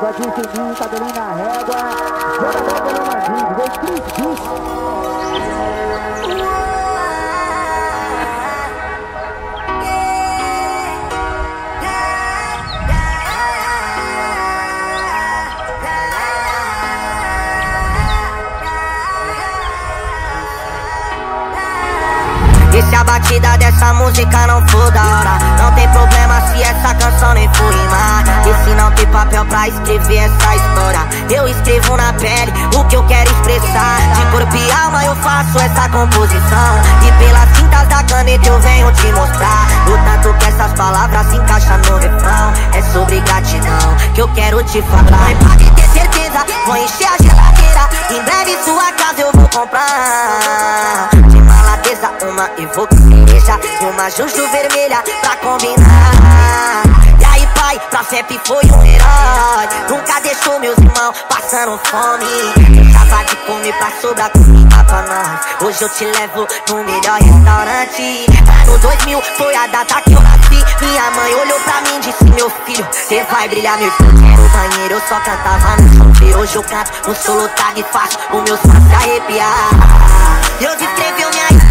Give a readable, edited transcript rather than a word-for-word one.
bigodinho fininho, cabelinho na régua. Jogador pelo Mandinho, vem Cris. E se a batida dessa música não for da hora, não tem problema se essa canção nem for rimar. E se não tem papel pra escrever essa história, eu escrevo na pele o que eu quero expressar. De corpo e alma eu faço essa composição, e pelas tintas da caneta eu venho te mostrar o tanto que essas palavras se encaixam no refrão. É sobre gratidão que eu quero te falar. Mas pode ter certeza, vou encher a geladeira, em breve sua casa eu vou comprar. Uma evoque cereja e uma juju vermelha pra combinar. E aí pai, pra sempre foi um herói, nunca deixou meus irmãos passando fome. Deixava de comer pra sobrar comida pra nós. Hoje eu te levo no melhor restaurante. Ano 2000 foi a data que eu nasci. Minha mãe olhou pra mim e disse: meu filho, cê vai brilhar, meu filho. No banheiro eu só cantava no chuveiro. Hoje eu canto no solo tag e faço o meu som se arrepiar. Deus escreveu minha história